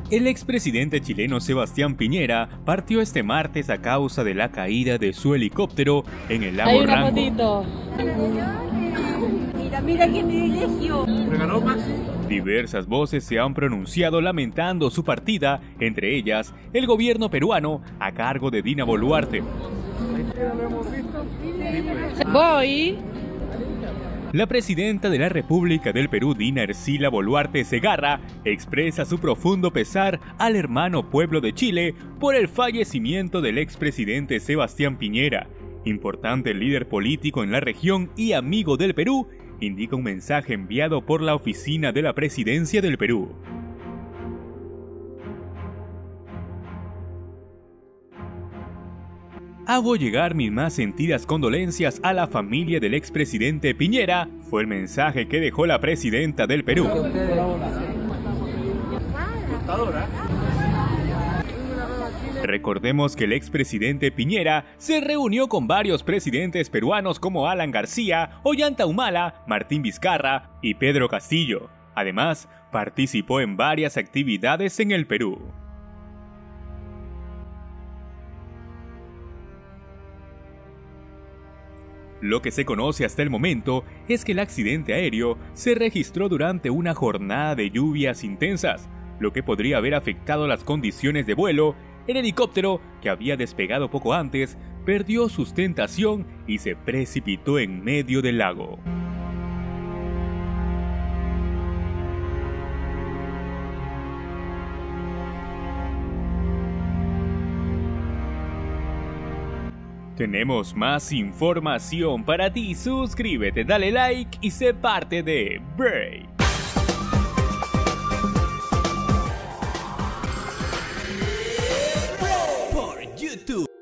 El expresidente chileno Sebastián Piñera partió este martes a causa de la caída de su helicóptero en el lago Ranco. Hay una fotito. Mira qué privilegio. ¿Regaló más? Diversas voces se han pronunciado lamentando su partida, entre ellas el gobierno peruano a cargo de Dina Boluarte. ¿Lo hemos visto? Sí, pues. Voy. La presidenta de la República del Perú, Dina Ercila Boluarte Segarra, expresa su profundo pesar al hermano pueblo de Chile por el fallecimiento del expresidente Sebastián Piñera, importante líder político en la región y amigo del Perú, indica un mensaje enviado por la oficina de la Presidencia del Perú. Hago llegar mis más sentidas condolencias a la familia del expresidente Piñera, fue el mensaje que dejó la presidenta del Perú. Recordemos que el expresidente Piñera se reunió con varios presidentes peruanos como Alan García, Ollanta Humala, Martín Vizcarra y Pedro Castillo. Además, participó en varias actividades en el Perú. Lo que se conoce hasta el momento es que el accidente aéreo se registró durante una jornada de lluvias intensas, lo que podría haber afectado las condiciones de vuelo. El helicóptero, que había despegado poco antes, perdió sustentación y se precipitó en medio del lago. Tenemos más información para ti, suscríbete, dale like y sé parte de Break. Por YouTube.